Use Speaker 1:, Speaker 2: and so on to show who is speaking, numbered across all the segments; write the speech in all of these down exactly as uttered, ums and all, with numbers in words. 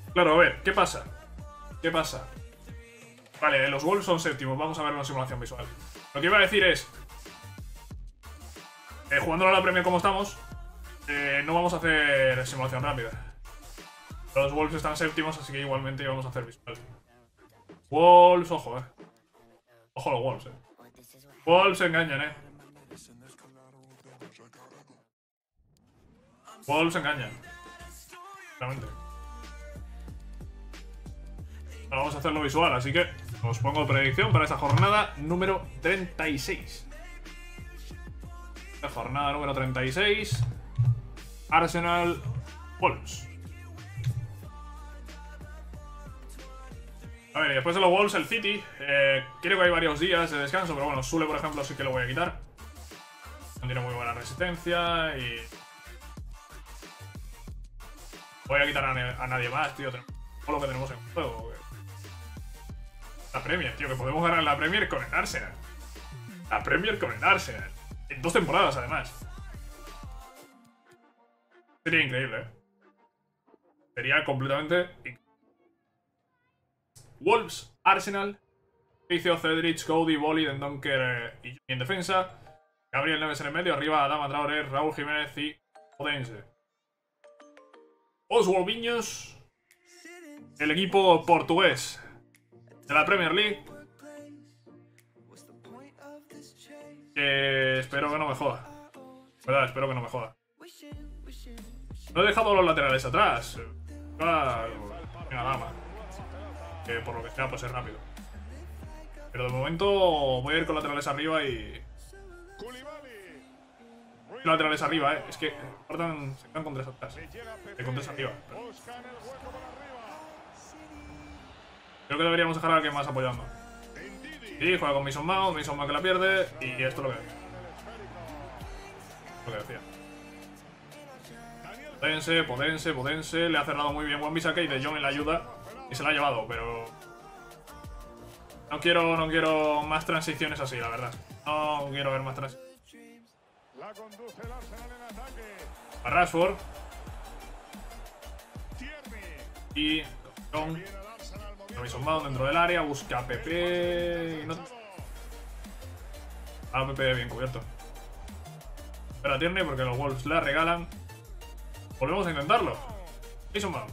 Speaker 1: Claro, a ver, ¿qué pasa? ¿Qué pasa? Vale, los Wolves son séptimos. Vamos a ver una simulación visual. Lo que iba a decir es... Eh, jugándolo a la Premier como estamos, eh, no vamos a hacer simulación rápida. Los Wolves están séptimos, así que igualmente vamos a hacer visual. Wolves, ojo, eh. Ojo los Wolves, eh. Wolves engañan, eh. Wolves engañan. Realmente. Ahora vamos a hacerlo visual, así que os pongo predicción para esta jornada número treinta y seis. La jornada número treinta y seis. Arsenal Wolves. A ver, y después de los Wolves, el City. Eh, creo que hay varios días de descanso, pero bueno, Sule, por ejemplo, sí que lo voy a quitar. No tiene muy buena resistencia y... Voy a quitar a, a nadie más, tío. Todo lo que tenemos en juego. La Premier, tío, que podemos ganar la Premier con el Arsenal. La Premier con el Arsenal. En dos temporadas, además. Sería increíble, ¿eh? Sería completamente increíble. Wolves, Arsenal, Vicio, Cedric, Cody, Bolly, Dendonker eh, y Johnny en defensa. Gabriel Neves en el medio, arriba Adama Traoré, Raúl Jiménez y Odense. Oswald Viños, el equipo portugués de la Premier League. Que espero que no me joda. ¿Verdad? Espero que no me joda. No he dejado los laterales atrás. Venga, Adama. Que por lo que sea, pues es rápido. Pero de momento voy a ir con laterales arriba y... Laterales arriba, eh. Es que cortan, se quedan con tres atrás. Se con tres arriba. Pero... Creo que deberíamos dejar a alguien más apoyando. Sí, juega con Mason Mount, Mason Mount que la pierde. Y esto es lo que... Lo que decía. Podense, Podense, Podense. Le ha cerrado muy bien Wan-Bissaka y De Jong en la ayuda. Y se la ha llevado, pero... No quiero, no quiero más transiciones así, la verdad. No quiero ver más transiciones. A Rashford. Y... Con Mason Mount dentro del área. Busca a Pepe... No... A Pepe bien cubierto. Espera Tierney porque los Wolves la regalan. Volvemos a intentarlo. Mason Mount.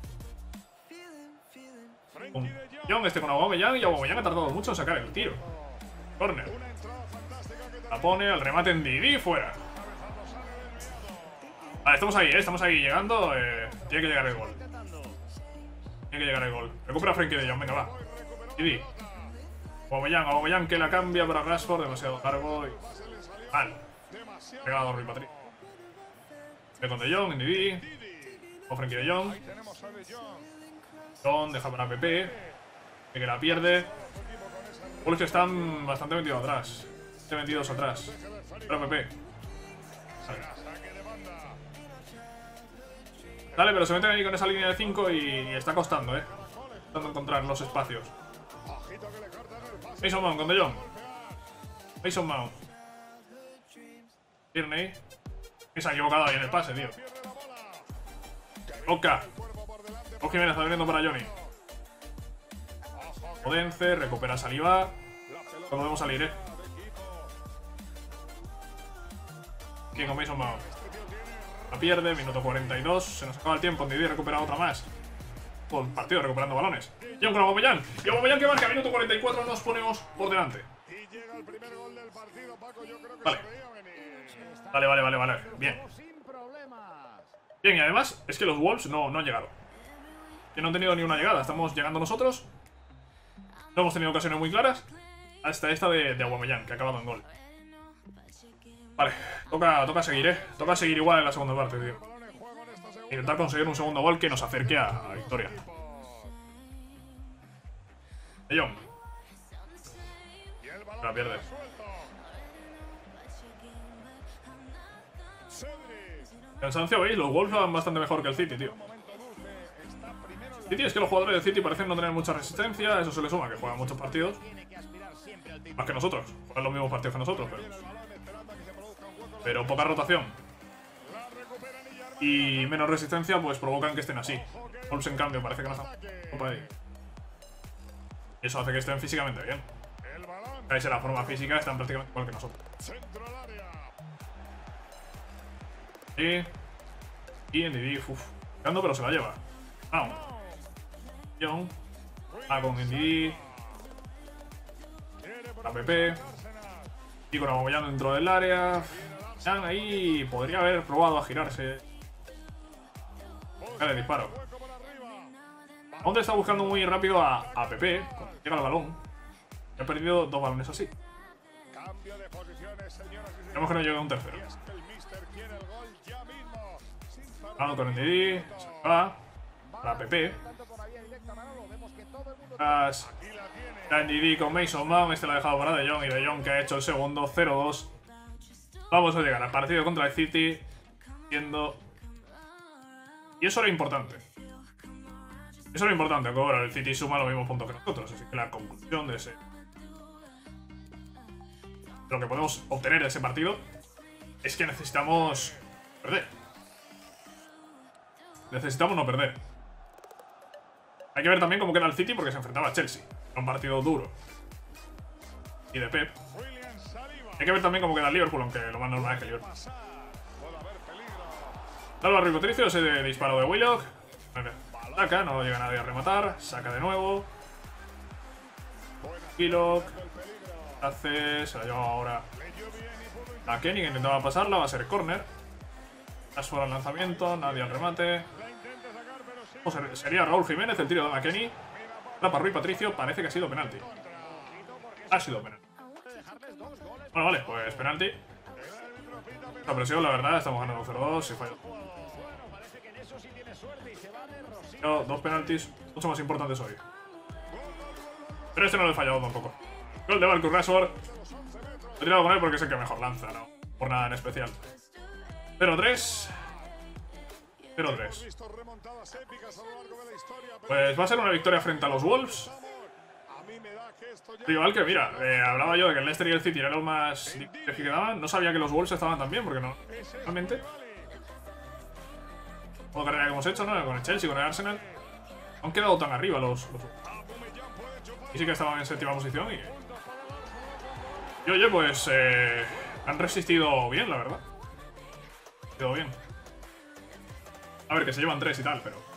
Speaker 1: Young, este con Aubameyang, y Aubameyang ha tardado mucho en sacar el tiro. Corner. La pone, al remate en Didi, fuera. Vale, estamos ahí, ¿eh? Estamos ahí llegando. Eh, tiene que llegar el gol. Tiene que llegar el gol. Recupera a Frenkie de Jong, venga, va. Didi. Aubameyang, Aubameyang que la cambia para Rashford, demasiado largo y... Mal. Pegado a Rui Patrick. De con de Jong, en Didi. Con Frenkie de Jong. John deja para Pepe. Que la pierde. Wolves están bastante metidos atrás. metidos atrás. Pero Pepe. Vale. Dale, pero se meten ahí con esa línea de cinco y, y está costando, eh. Tratando encontrar los espacios. Mason Mount con De Jong. Mason Mount. Tierney. Que se ha equivocado ahí en el pase, tío. Oka. O Jiménez está viniendo para Johnny. Odense, recupera Saliba. No podemos salir, eh. ¿Quién con Mason Mount? La pierde, minuto cuarenta y dos. Se nos acaba el tiempo. Ndidi recupera otra más. Todo el partido recuperando balones. John con Aubameyang. Y Aubameyang que marca, minuto cuarenta y cuatro. Nos ponemos por delante. Vale. Vale, vale, vale, vale. Bien. Bien, y además es que los Wolves no, no han llegado. Que no han tenido ni una llegada. Estamos llegando nosotros. No hemos tenido ocasiones muy claras. Hasta esta de, de Aubameyang, que ha acabado en gol. Vale, toca, toca seguir, eh. Toca seguir igual en la segunda parte, tío. Intentar conseguir un segundo gol que nos acerque a la victoria. De Jong. La pierde. Cansancio, ¿veis? Los Wolves van bastante mejor que el City, tío. City es que los jugadores del City parecen no tener mucha resistencia. Eso se le suma, que juegan muchos partidos. Más que nosotros. Juegan los mismos partidos que nosotros, pero... Pero poca rotación. Y menos resistencia, pues provocan que estén así. Wolves, en cambio, parece que no están copa ahí. Y eso hace que estén físicamente bien. Ahí se la forma física, están prácticamente igual que nosotros. Y... Y N D D, uff. Ando, pero se la lleva. Ah, Young. Ah, con N D D. A P P. Y con Aubameyang dentro del área. Young ahí podría haber probado a girarse. Vale, disparo. Aún está buscando muy rápido a, a P P. Cuando llega el balón. He perdido dos balones así. Tenemos que no llegue a un tercero. Vamos con N D D. Se va. Para P P. Tras N D D con Mason Mount. Este lo ha dejado para De Jong. Y De Jong que ha hecho el segundo. cero dos. Vamos a llegar al partido contra el City. Siendo... Y eso era importante. Eso era importante. Que ahora el City suma los mismos puntos que nosotros. Así que la conclusión de ese... lo que podemos obtener de ese partido es que necesitamos perder. Necesitamos no perder. Hay que ver también cómo queda el City porque se enfrentaba a Chelsea. Era un partido duro. Y de Pep. Hay que ver también cómo queda el Liverpool, aunque lo más normal es que el Liverpool. Salva Rui Patricio, ese disparo de Willock. Saca, no llega nadie a rematar. Saca de nuevo. Willock. Hace, se la lleva ahora a Kenny, que intentaba pasarla. Va a ser corner. Suena el lanzamiento, nadie al remate. O ser, sería Raúl Jiménez el tiro de McKennie. Para Rui Patricio, parece que ha sido penalti. Ha sido penalti. Bueno, vale, pues penalti. La presión, la verdad, estamos ganando cero dos. Si fallo. No, dos penaltis mucho más importantes hoy. Pero este no lo he fallado tampoco. Gol de Marcus Rashford. He tirado con él porque es el que mejor lanza, no por nada en especial. cero tres. cero tres. Pues va a ser una victoria frente a los Wolves. Rival que, mira, eh, hablaba yo de que el Leicester y el City eran los más difíciles que quedaban. No sabía que los Wolves estaban tan bien, porque no. Realmente. Como carrera que hemos hecho, ¿no? Con el Chelsea, con el Arsenal. No han quedado tan arriba los, los... Y sí que estaban en séptima posición y... Y oye, pues... Eh, han resistido bien, la verdad. Quedó bien. A ver, que se llevan tres y tal, pero...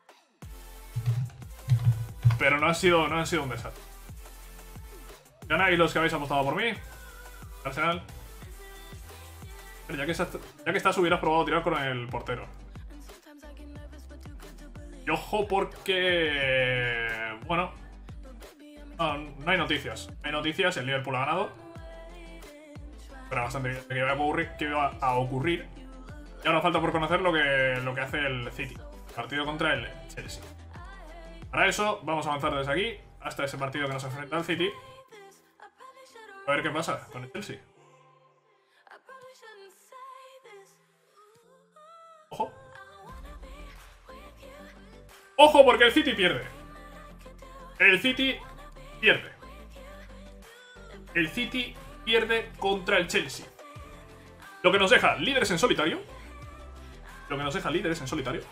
Speaker 1: Pero no ha sido, no ha sido un desastre. Ganáis los que habéis apostado por mí. Arsenal. Ya que, estás, ya que estás, hubieras probado tirar con el portero. Y ojo porque... Bueno... No, no hay noticias. No hay noticias, el Liverpool ha ganado. Pero bastante bien que iba a ocurrir, que iba a ocurrir. Y ahora falta por conocer lo que, lo que hace el City. Partido contra el Chelsea. Para eso vamos a avanzar desde aquí hasta ese partido que nos enfrenta al City. A ver qué pasa con el Chelsea. Ojo. Ojo porque el City pierde. El City pierde. El City pierde contra el Chelsea. Lo que nos deja líderes en solitario. Lo que nos deja líderes en solitario.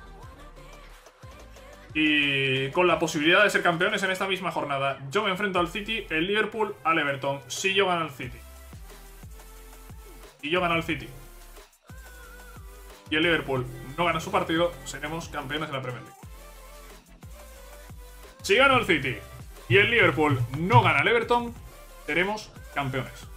Speaker 1: Y con la posibilidad de ser campeones en esta misma jornada. Yo me enfrento al City, el Liverpool al Everton. Si yo gano al City. Si yo gano al City y el Liverpool no gana su partido, seremos campeones de la Premier League. Si gano el City y el Liverpool no gana el Everton, seremos campeones.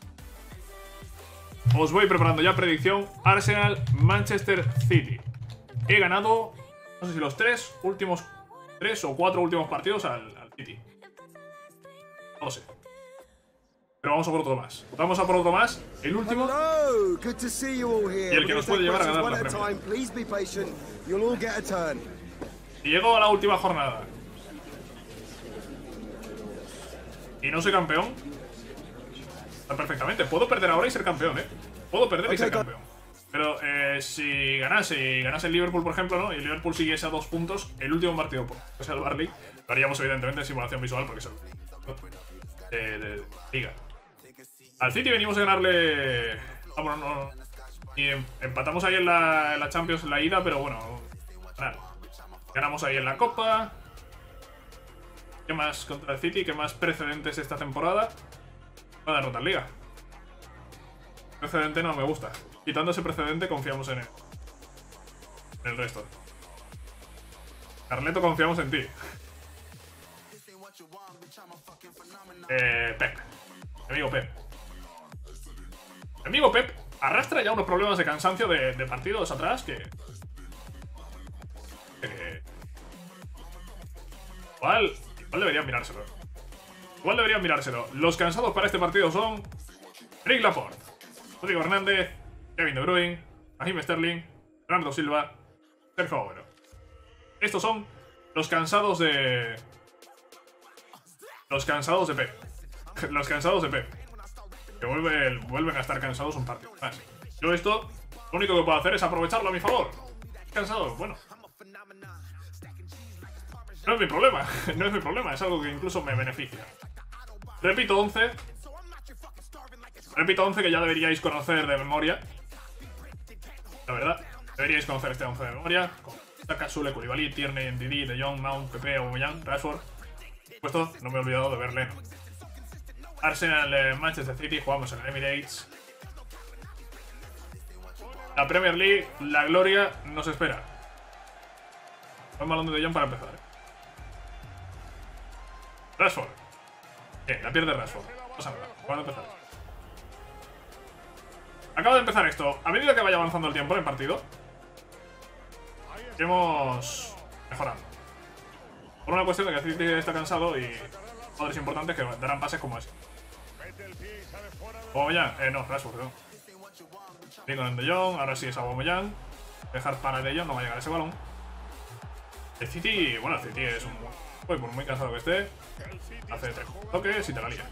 Speaker 1: Os voy preparando ya predicción. Arsenal, Manchester City. He ganado, no sé si los tres últimos, tres o cuatro últimos partidos al, al City. No lo sé. Pero vamos a por otro más. Vamos a por otro más. El último. Y el que nos puede llevar a ganar la Premier. Y llego a la última jornada y no soy campeón, está perfectamente. Puedo perder ahora y ser campeón, ¿eh? Puedo perder y ser campeón. Pero eh, si ganase y ganase el Liverpool, por ejemplo, ¿no? Y el Liverpool siguiese a dos puntos, el último partido, por pues el Barley, lo haríamos evidentemente en simulación visual porque es el de, de, de liga. Al City venimos a ganarle... Vamos, no, no. Y empatamos ahí en la, en la Champions en la ida, pero bueno, ganar. Ganamos ahí en la Copa. ¿Qué más contra el City? ¿Qué más precedentes esta temporada? Una derrota en Liga. Precedente no me gusta. Quitando ese precedente, confiamos en él. En el resto. Carleto, confiamos en ti. Eh, Pep. Mi amigo Pep. Mi amigo Pep arrastra ya unos problemas de cansancio de, de partidos atrás que... que... Igual... Igual deberían mirárselo. Igual deberían mirárselo. Los cansados para este partido son... Rick Laporte, Rodrigo Hernández, Kevin De Bruyne, Raheem Sterling, Bernardo Silva, Sergio Agüero. Estos son los cansados de... Los cansados de Pep. Los cansados de Pep. Que vuelven, vuelven a estar cansados un partido más. Yo esto, lo único que puedo hacer es aprovecharlo a mi favor. Cansado, bueno. No es mi problema, no es mi problema, es algo que incluso me beneficia. Repito once. Repito once que ya deberíais conocer de memoria. La verdad, deberíais conocer este once de memoria. Con Saka, Sule, Koulibaly, Tierney, Ndidi, De Jong, Mount, Pepe, Aubameyang, Rashford. Por supuesto, no me he olvidado de ver Leno. Arsenal, eh, Manchester City, jugamos en el Emirates. La Premier League, la gloria nos espera. Un balón de De Jong para empezar. ¿eh? Rashford. Bien, la pierde Rashford. No pasa nada. Acaba de empezar. Acaba de empezar esto. A medida que vaya avanzando el tiempo en el partido, iremos mejorando. Por una cuestión de que el City está cansado y jugadores importantes que darán pases como ese. Aubameyang, eh, no, Rashford, no. Bien con el De Jong, ahora sí es Aubameyang. Dejar para De Jong, no va a llegar ese balón. El City, bueno, el City es un... Pues por muy cansado que esté, hace tres toques y te la lía.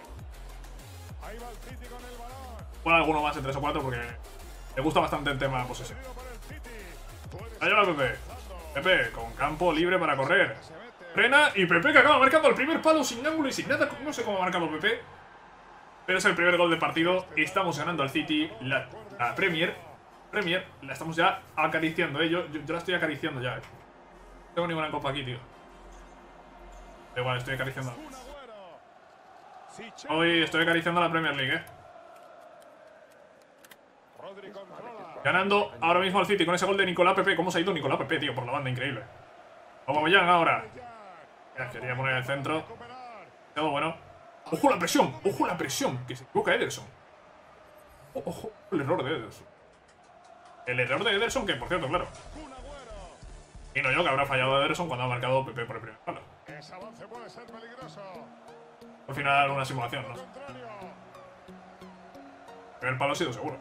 Speaker 1: Bueno, alguno más en tres o cuatro porque le gusta bastante el tema posesión. La lleva Pepe. Pepe, con campo libre para correr. Frena y Pepe que acaba marcando el primer palo sin ángulo y sin nada. No sé cómo ha marcado Pepe, pero es el primer gol del partido. Estamos ganando al City. La, la Premier Premier la estamos ya acariciando, ¿eh? Yo, yo, yo la estoy acariciando ya, ¿eh? No tengo ninguna copa aquí, tío. Da igual, estoy acariciando. Hoy estoy acariciando a la Premier League, ¿eh? Ganando ahora mismo al City con ese gol de Nicolás Pepe. ¿Cómo se ha ido Nicolás Pepe, tío? Por la banda, increíble. Aubameyang ahora. Ya, quería poner el centro. Todo bueno. ¡Ojo la presión! ¡Ojo la presión! Que se equivoca Ederson. ¡Ojo! El error de Ederson. El error de Ederson, que por cierto, claro. Y no yo que habrá fallado Ederson cuando ha marcado Pepe por el primer palo. Al final una simulación, ¿no? El primer palo ha sido seguro.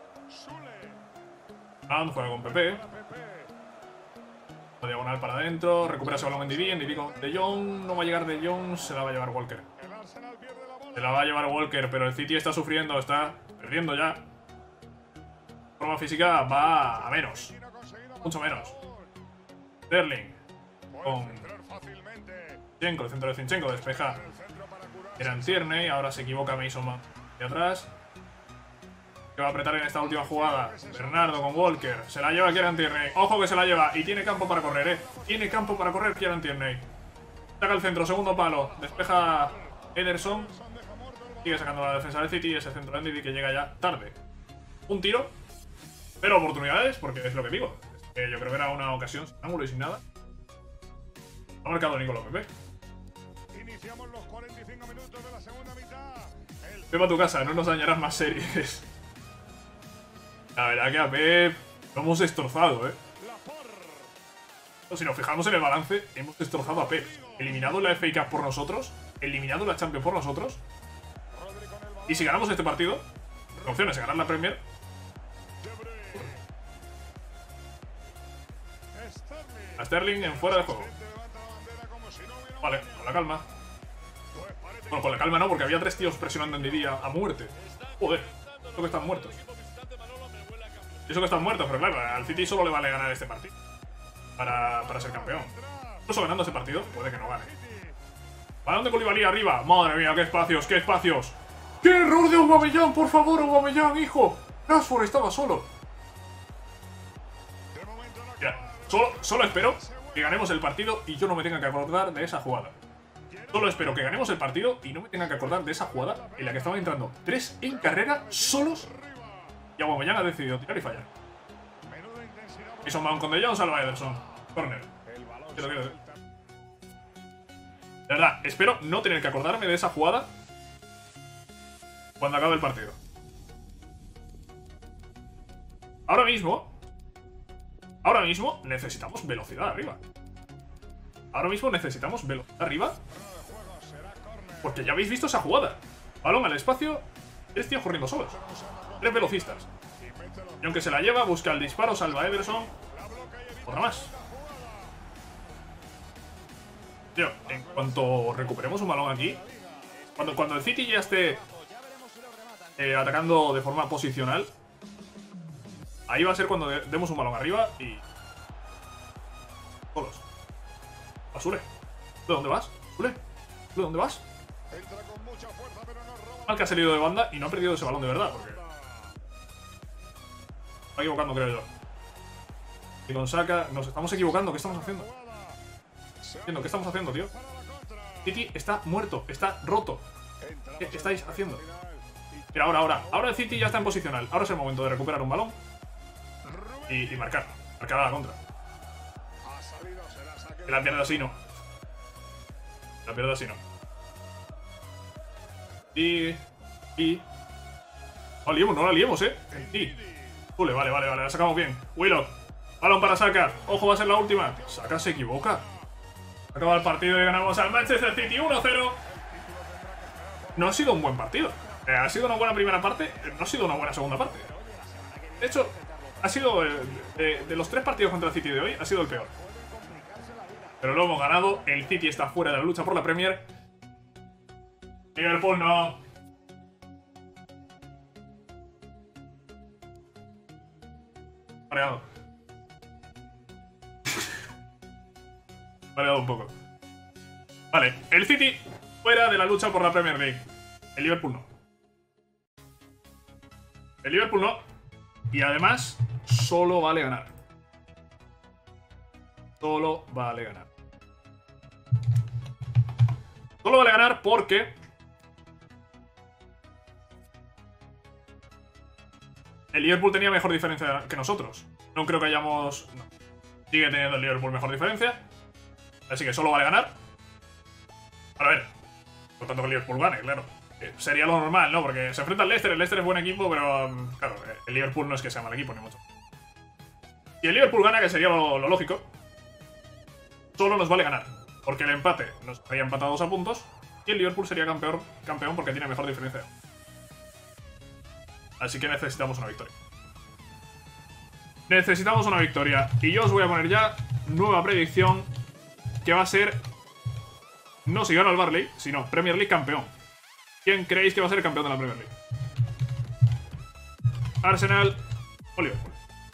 Speaker 1: Mount juega con Pepe. Diagonal para adentro. Recupera ese balón en Ndidi. Ndidi con De Jong. No va a llegar De Jong. Se la va a llevar Walker. Se la va a llevar Walker. Pero el City está sufriendo. Está perdiendo ya. De forma física va a menos. Mucho menos. Sterling. Con Zinchenko. El centro de Zinchenko. Despeja. Era Tierney. Ahora se equivoca Mason Mount. De atrás. Que va a apretar en esta última jugada. Bernardo con Walker. Se la lleva Kieran Tierney. Ojo que se la lleva. Y tiene campo para correr, eh. Tiene campo para correr Kieran Tierney. Saca el centro. Segundo palo. Despeja Ederson. Sigue sacando la defensa del City. Ese centro de Ndidi que llega ya tarde. Un tiro. Pero oportunidades. Porque es lo que digo. Es que yo creo que era una ocasión sin ángulo y sin nada. Ha marcado Nicolás Pepe. Iniciamos los cuarenta y cinco minutos de la segunda mitad. Pepe a tu casa. No nos dañarás más series. La verdad que a Pep lo hemos destrozado, ¿eh? Si nos fijamos en el balance, hemos destrozado a Pep. Eliminado la F A Cup por nosotros, eliminado la Champions por nosotros. Y si ganamos este partido, la opción es ganar la Premier. A Sterling en fuera de juego. Vale, con la calma. Bueno, con la calma no, porque había tres tíos presionando en Ndidi a, a muerte. Joder, creo que están muertos. Eso que están muertos, pero claro, al City solo le vale ganar este partido para, para ser campeón. Incluso ganando este partido, puede que no gane. Balón de Koulibaly arriba. Madre mía, qué espacios, qué espacios. ¡Qué error de Aubameyang! Por favor, Aubameyang, hijo. Rashford estaba solo. Ya, solo, solo espero que ganemos el partido y yo no me tenga que acordar de esa jugada. Solo espero que ganemos el partido y no me tenga que acordar de esa jugada en la que estaban entrando tres en carrera solos y Aubameyang ha decidido tirar y fallar. Mason Mount con De Jong, salva a Ederson. Corner. Quiero, quiero. De verdad, espero no tener que acordarme de esa jugada cuando acabe el partido. Ahora mismo Ahora mismo necesitamos velocidad arriba. Ahora mismo necesitamos velocidad arriba. Porque ya habéis visto esa jugada. Balón al espacio, tres tíos corriendo solos. Tres velocistas. Y aunque se la lleva, busca el disparo, salva a Ederson. Otra más. Tío, en cuanto recuperemos un balón aquí, Cuando, cuando el City ya esté eh, atacando de forma posicional, ahí va a ser cuando de demos un balón arriba y... solos. Basule. ¿De dónde vas? Basule. ¿De dónde vas? Mal que ha salido de banda y no ha perdido ese balón de verdad, porque... está equivocando, creo yo. Y con Saka nos estamos equivocando. ¿Qué estamos haciendo? ¿Qué estamos haciendo, tío? City está muerto, está roto. ¿Qué estáis haciendo? Mira, ahora, ahora. Ahora el City ya está en posicional. Ahora es el momento de recuperar un balón y, y marcar. Marcar a la contra. Que la pierda así no. La pierda así no. Y... Y... No la liemos, no la liemos, eh. Y... Ule, vale, vale, vale. La sacamos bien. Willock. Balón para Saka. Ojo, va a ser la última. Saka se equivoca. Acaba el partido y ganamos al Manchester City uno cero. No ha sido un buen partido. Eh, ha sido una buena primera parte. No ha sido una buena segunda parte. De hecho, ha sido... Eh, de, de los tres partidos contra el City de hoy, ha sido el peor. Pero lo hemos ganado. El City está fuera de la lucha por la Premier. Liverpool no. Mareado. Mareado un poco. Vale, el City fuera de la lucha por la Premier League. El Liverpool no. El Liverpool no. Y además, solo vale ganar. Solo vale ganar. Solo vale ganar porque... el Liverpool tenía mejor diferencia que nosotros. No creo que hayamos... No. Sigue teniendo el Liverpool mejor diferencia. Así que solo vale ganar. A ver. Por tanto que el Liverpool gane, claro. Eh, sería lo normal, ¿no? Porque se enfrenta al Leicester. El Leicester es buen equipo, pero... Um, claro, el Liverpool no es que sea mal equipo, ni mucho. Y el Liverpool gana, que sería lo, lo lógico. Solo nos vale ganar. Porque el empate nos haría empatados a puntos. Y el Liverpool sería campeón, campeón porque tiene mejor diferencia. Así que necesitamos una victoria. Necesitamos una victoria. Y yo os voy a poner ya nueva predicción, que va a ser... no si gana el Burnley, sino Premier League campeón. ¿Quién creéis que va a ser el campeón de la Premier League? Arsenal o Liverpool.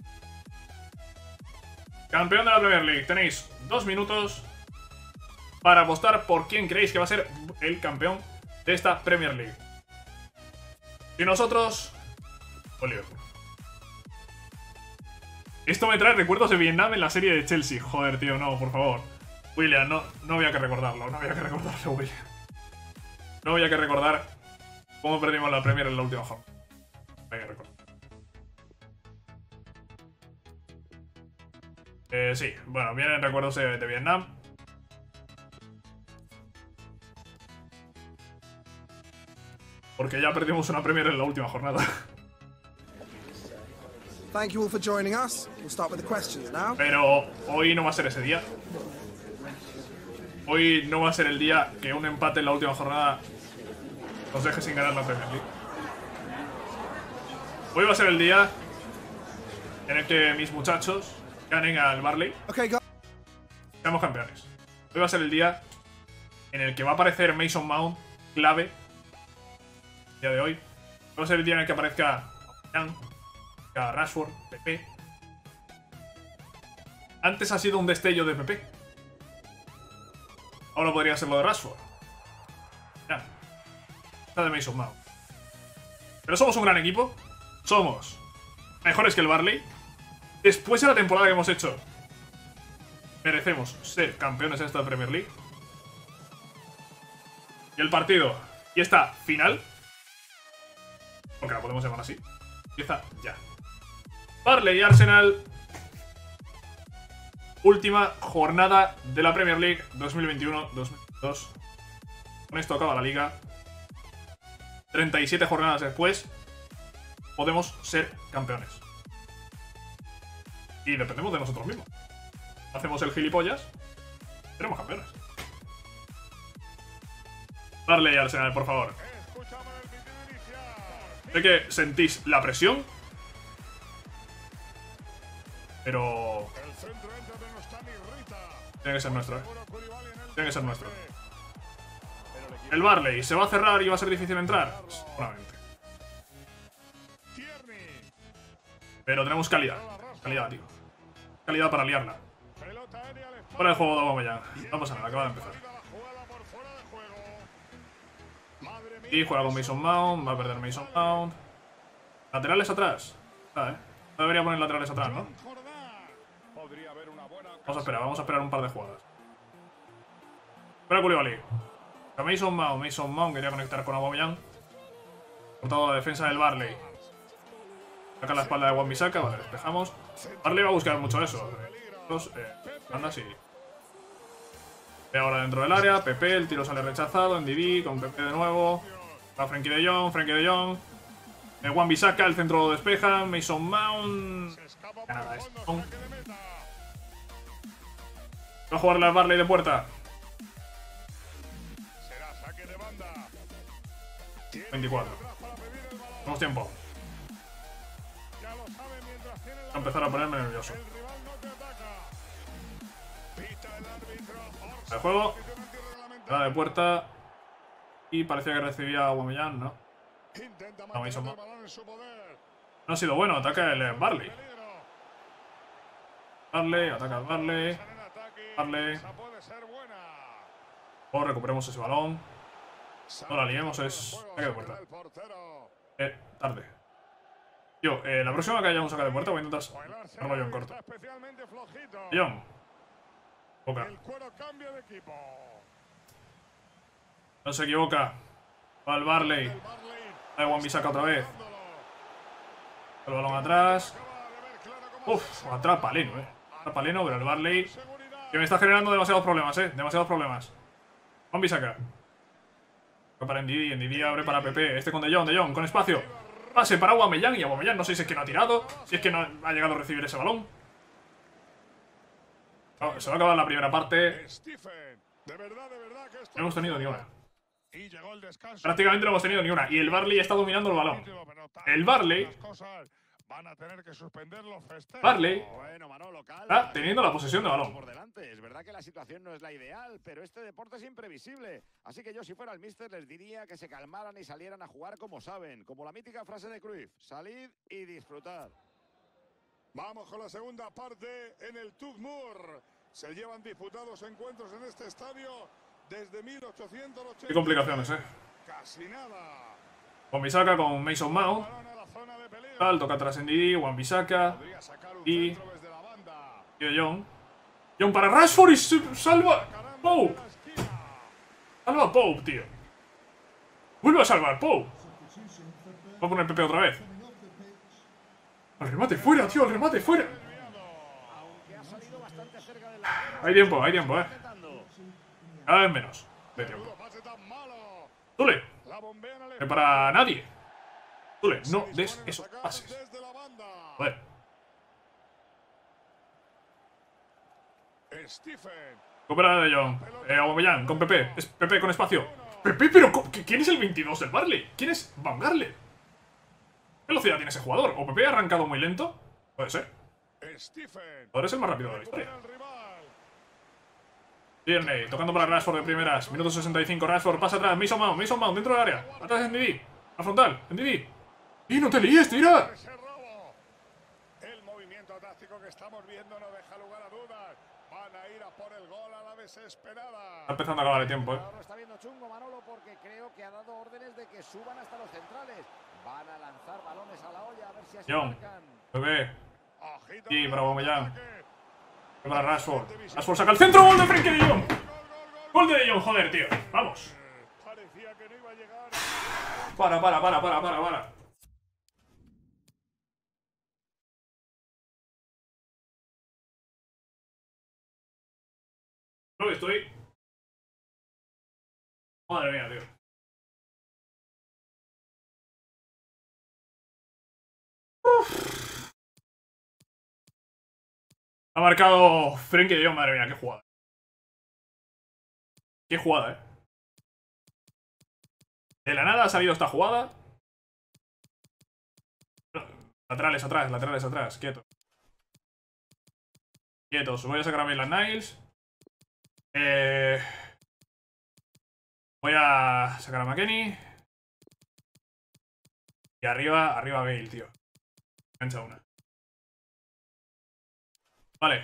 Speaker 1: Campeón de la Premier League. Tenéis dos minutos para apostar por quién creéis que va a ser el campeón de esta Premier League. Y nosotros... o Liverpool. Esto me trae recuerdos de Vietnam en la serie de Chelsea. Joder, tío, no, por favor. William, no, no había que recordarlo. No había que recordarlo, William. No había que recordar cómo perdimos la Premier en la última jornada. No había que recordar. Eh, sí, bueno, vienen recuerdos de, de Vietnam. Porque ya perdimos una Premier en la última jornada.
Speaker 2: Thank you all for joining us. We'll start with the questions now.
Speaker 1: Pero hoy no va a ser ese día. Hoy no va a ser el día que un empate en la última jornada nos deje sin ganar la Premier League. Hoy va a ser el día en el que mis muchachos ganen al Burnley.
Speaker 2: Okay, go.
Speaker 1: Seamos campeones. Hoy va a ser el día en el que va a aparecer Mason Mount clave. El día de hoy. Va a ser el día en el que aparezca Jan, Rashford, Pepe. Antes ha sido un destello de Pepe. Ahora podría ser lo de Rashford. Ya. Está de Mason Mount. Pero somos un gran equipo. Somos mejores que el Burnley. Después de la temporada que hemos hecho, merecemos ser campeones en esta Premier League. Y el partido, y esta final, porque la podemos llamar así, empieza ya. Burnley y Arsenal. Última jornada de la Premier League dos mil veintiuno dos mil veintidós. Con esto acaba la liga. treinta y siete jornadas después, podemos ser campeones. Y dependemos de nosotros mismos. Hacemos el gilipollas, seremos campeones. Darle a Arsenal, por favor. Sé que sentís la presión, pero tiene que ser nuestro, ¿eh? Tiene que ser nuestro. El Burnley se va a cerrar y va a ser difícil entrar, seguramente. Pero tenemos calidad. Calidad, tío. Calidad para liarla. Fuera de juego de Aubameyang. No pasa nada, acaba de empezar. Y juega con Mason Mount. Va a perder Mason Mount. Laterales atrás. Ah, ¿eh? No debería poner laterales atrás, ¿no? Vamos a esperar, vamos a esperar un par de jugadas. Espera Koulibaly. Mason Mount, Mason Mount quería conectar con Aubameyang. Cortado la defensa del Burnley. Saca la espalda de Wan-Bissaka, vale, despejamos. Burnley va a buscar mucho eso. Dos, eh, anda así. Ahora dentro del área, Pepe, el tiro sale rechazado, en D D, con Pepe de nuevo. Va Frenkie de Jong, Frenkie de Jong. Eh, Wan-Bissaka, el centro lo despeja, Mason Mount. Ya nada, es. Va a jugarle al Burnley de puerta. veinticuatro. Tenemos tiempo. Voy a empezar a ponerme nervioso. El juego. La de puerta. Y parecía que recibía a Aubameyang, ¿no? No, Mason Mount. No ha sido bueno. Ataca el Burnley. Burnley, ataca el Burnley. Burnley. O recuperemos ese balón. No la liemos, es saque de puerta. Eh, tarde. Tío, eh, la próxima que haya un saque de puerta voy a intentar hacerlo yo en corto. John. Boca. No se equivoca. Va al Burnley. Va Wan-Bissaka otra vez. El balón atrás. Uf, atrapa Leno, eh. Atrapa Leno, pero el Burnley que me está generando demasiados problemas, eh. Demasiados problemas. Wan-Bissaka. Para Ndidi, Ndidi abre para Pepe. Este con De Jong, De Jong, con espacio. Pase para Aubameyang y Aubameyang no sé si es que no ha tirado, si es que no ha llegado a recibir ese balón. No, se va a acabar la primera parte. No hemos tenido ni una. Prácticamente no hemos tenido ni una. Y el Burnley está dominando el balón. El Burnley
Speaker 3: Van a tener que suspender los festejos.
Speaker 1: Burnley
Speaker 3: bueno, Manolo, calma,
Speaker 1: está teniendo la posesión de balón.
Speaker 3: Por delante. Es verdad que la situación no es la ideal, pero este deporte es imprevisible. Así que yo, si fuera el míster, les diría que se calmaran y salieran a jugar como saben. Como la mítica frase de Cruyff: salid y disfrutar. Vamos con la segunda parte en el Turf Moor. Se llevan disputados encuentros en este estadio desde mil ochocientos ochenta.
Speaker 1: Qué complicaciones, eh.
Speaker 3: Casi nada.
Speaker 1: Wan-Bissaka con Mason Mount. Tal, toca atrás en Didi, Wan-Bissaka. Y. Y De Jong. Jong para Rashford y salva. Pope. Salva a Pope, tío. Vuelve a salvar Pope. Va a poner Pepe otra vez. El remate fuera, tío, el remate fuera. Hay tiempo, hay tiempo, eh. Cada vez menos de tiempo. Zule. Que para nadie. Zule, no des esos pases. Joder. Recupera De Jong. Eh, Aubameyang con Pepe. Es Pepe con espacio. Pepe, pero ¿quién es el veintidós del Burnley? ¿Quién es Van Gaal? ¿Qué velocidad tiene ese jugador? ¿O Pepe ha arrancado muy lento? Puede ser. Ahora es el más rápido de la historia. Tierney, tocando para Rashford de primeras. Minuto sesenta y cinco, Rashford pasa atrás. Mason Mount, Mason Mount dentro del área. Atrás en Didi. A frontal, en Didi. ¡Y no te líes, tira!
Speaker 3: El movimiento táctico que estamos viendo no deja lugar a dudas. Van a ir a por el gol a la desesperada.
Speaker 1: Está empezando a acabar el tiempo, eh.
Speaker 4: Ahora está viendo chungo Manolo porque creo que ha dado órdenes de que suban hasta los centrales. Van a lanzar balones a la olla a ver si así
Speaker 1: Jong,
Speaker 4: marcan.
Speaker 1: Pepe. Y para Aubameyang. Para Rashford. Rashford saca el centro. Gol de Frenkie de Jong. Gol de De Jong, joder, tío. Vamos. Para, para, para, para, para, para. Creo que estoy... Madre mía, tío. Uf. Ha marcado Frenkie de Jong, madre mía, qué jugada. Qué jugada, eh. De la nada ha salido esta jugada. Laterales atrás, laterales atrás, quieto. Quietos, voy a sacar a mí las Niles. Eh... Voy a sacar a McKennie. Y arriba, arriba Bale, tío. Engancha una. Vale.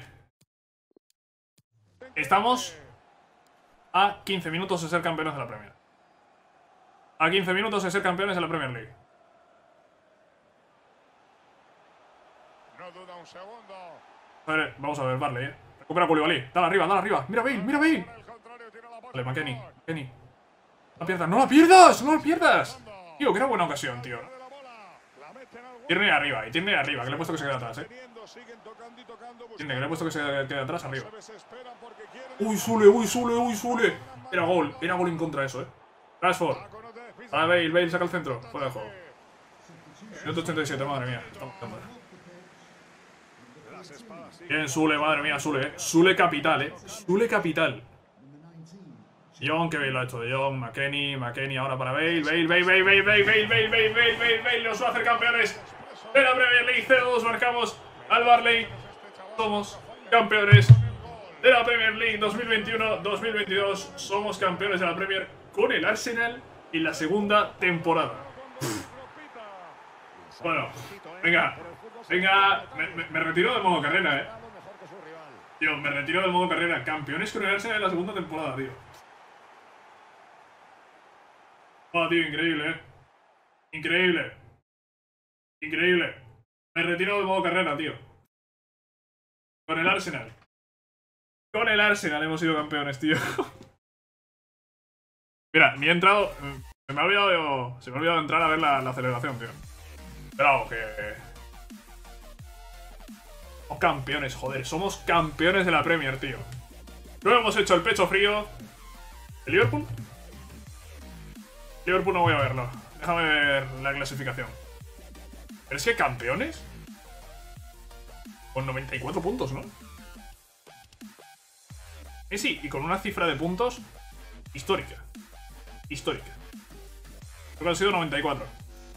Speaker 1: Estamos a quince minutos de ser campeones de la Premier. A quince minutos de ser campeones de la Premier League.
Speaker 3: No duda un segundo.
Speaker 1: A ver, vamos a ver, Barley, eh. Recupera Koulibaly. Dale arriba, dale arriba. Mira Bale, mira Bale. Vale, McKennie, McKennie. No la pierdas, no la pierdas, no la pierdas. Tío, que era buena ocasión, tío. Tierney arriba, y Tierney arriba, que le he puesto que se quede atrás, eh. Tierney, que le he puesto que se quede atrás, arriba. Uy, Sule, uy, Sule, uy, Sule. Era gol, era gol en contra de eso, eh. Rashford. A Bale, Bale saca el centro. Fuera de juego. Minuto ochenta y siete, madre mía. Estamos bien, Sule, madre mía, Sule, eh. Sule capital, eh. Sule capital. Jong, que Bale lo ha hecho de Jong, McKennie, McKennie ahora para Bale, Bale, Bale, Bale, Bale, Bale, Bale, Bale, Bale, Bale, Bale, Bale, nos va a hacer campeones de la Premier League. cero dos marcamos al Barley. Somos campeones de la Premier League dos mil veintiuno dos mil veintidós. Somos campeones de la Premier con el Arsenal en la segunda temporada. Bueno, venga, venga, me, me, me retiro del modo carrera, eh. Tío, me retiro del modo carrera. Campeones con el Arsenal en la segunda temporada, tío. Oh, tío, increíble, eh. Increíble. Increíble. Me retiro del modo carrera, tío. Con el Arsenal. Con el Arsenal hemos sido campeones, tío. Mira, ni he entrado... Se me ha olvidado, se me ha olvidado entrar a ver la, la celebración, tío. Pero vamos, que... Somos campeones, joder. Somos campeones de la Premier, tío. No hemos hecho el pecho frío. ¿El Liverpool? Liverpool no voy a verlo. Déjame ver la clasificación. Pero es que campeones... Con noventa y cuatro puntos, ¿no? Eh, sí, y con una cifra de puntos histórica. Histórica. Creo que han sido noventa y cuatro.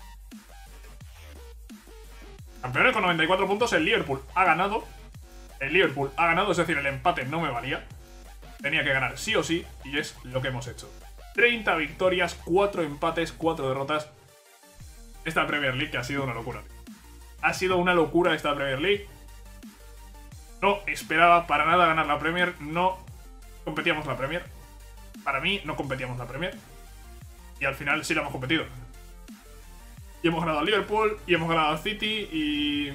Speaker 1: Campeones con noventa y cuatro puntos. El Liverpool ha ganado. El Liverpool ha ganado, es decir, el empate no me valía. Tenía que ganar sí o sí, y es lo que hemos hecho. treinta victorias, cuatro empates, cuatro derrotas. Esta Premier League que ha sido una locura. Ha sido una locura esta Premier League. No esperaba para nada ganar la Premier. No competíamos la Premier. Para mí no competíamos la Premier. Y al final sí la hemos competido. Y hemos ganado al Liverpool, y hemos ganado al City, y...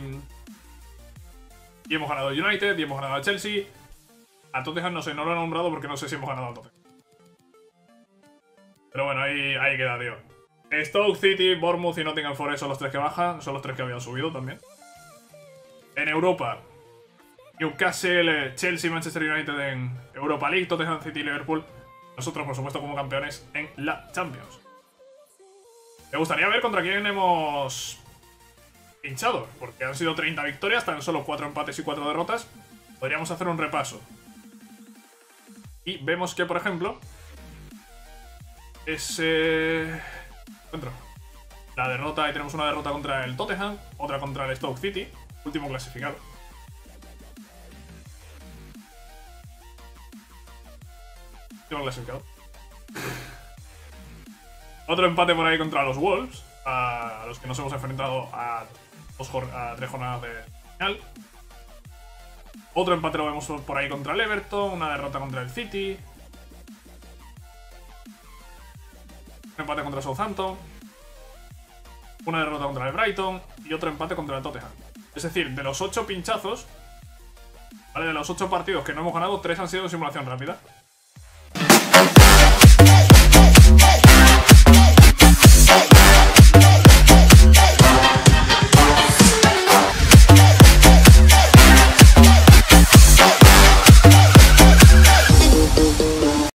Speaker 1: Y hemos ganado al United, y hemos ganado al Chelsea. A Tottenham no sé, no lo he nombrado porque no sé si hemos ganado al Tottenham. Pero bueno, ahí, ahí queda, tío. Stoke City, Bournemouth y Nottingham Forest son los tres que bajan. Son los tres que habían subido también. En Europa, Newcastle, Chelsea, Manchester United en Europa League, Tottenham City y Liverpool. Nosotros, por supuesto, como campeones en la Champions. Me gustaría ver contra quién hemos pinchado, porque han sido treinta victorias, tan solo cuatro empates y cuatro derrotas. Podríamos hacer un repaso. Y vemos que, por ejemplo, ese... Dentro. La derrota, y tenemos una derrota contra el Tottenham, otra contra el Stoke City, último clasificado. Último clasificado. Otro empate por ahí contra los Wolves, a los que nos hemos enfrentado a, dos, a tres jornadas de final. Otro empate lo vemos por ahí contra el Everton, una derrota contra el City. Un empate contra Southampton. Una derrota contra el Brighton. Y otro empate contra el Tottenham. Es decir, de los ocho pinchazos, Vale, de los ocho partidos que no hemos ganado, tres han sido en simulación rápida.